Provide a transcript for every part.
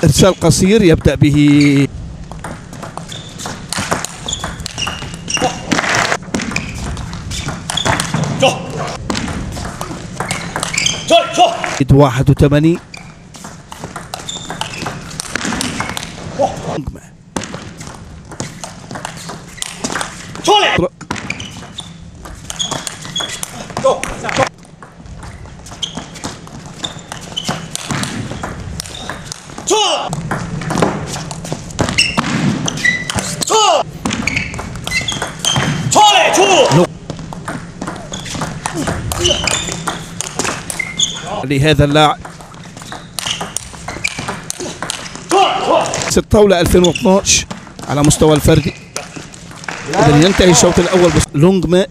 إرسال قصير يبدأ به ج 81 لهذا اللاعب الطاولة 2012 على مستوى الفردي. إذن ينتهي الشوط الأول بس لونج ما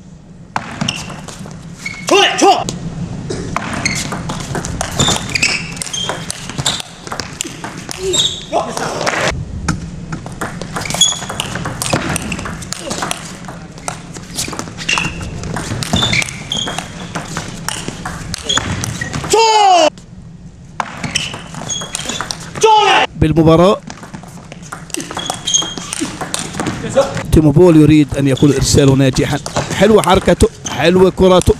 بالمباراة. تيمو بول يريد أن يكون إرساله ناجحا. حلوة حركته، حلوة كرته،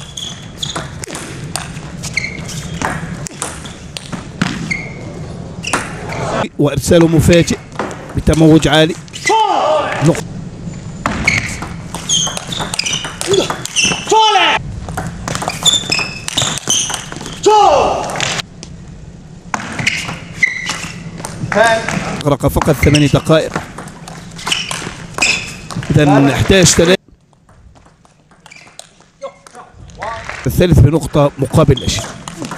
وإرساله مفاجئ بتموج عالي. أغرق فقط 8 دقائق. إذا نحتاج 3. الثالث بنقطة مقابل لا شيء.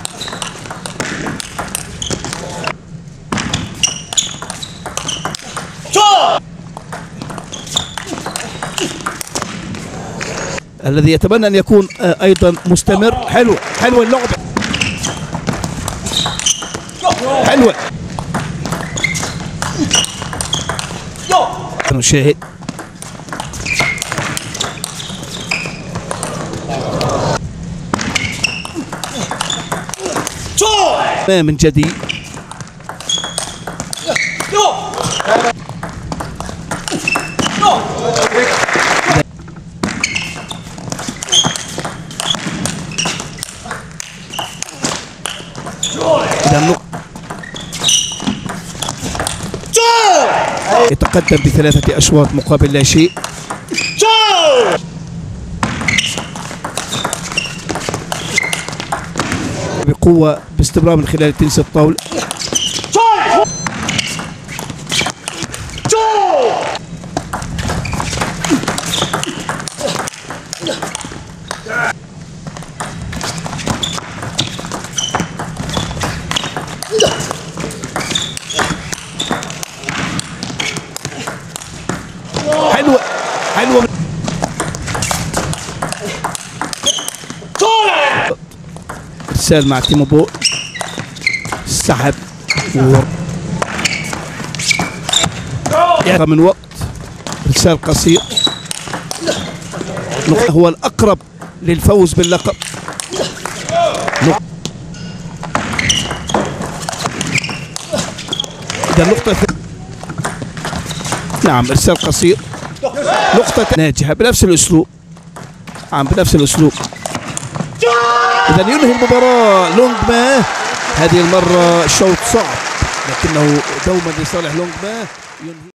الذي يتمنى أن يكون أيضا مستمر. حلوة حلوة اللعبة، حلوة. نشاهد ما من جديد. يتقدم ب3 أشواط مقابل لا شيء. بقوة باستمرار من خلال تنس الطاولة. حلوة حلوة. إرسال مع تيمو بول، سحب من وقت. إرسال قصير، هو الأقرب للفوز باللقب. إذا نقطة نعم إرسال قصير، نقطة ناجحة بنفس الأسلوب. بنفس الأسلوب. إذا ينهي المباراة لونج ما. هذه المرة شوط صعب لكنه دوما لصالح لونج ما. ينهي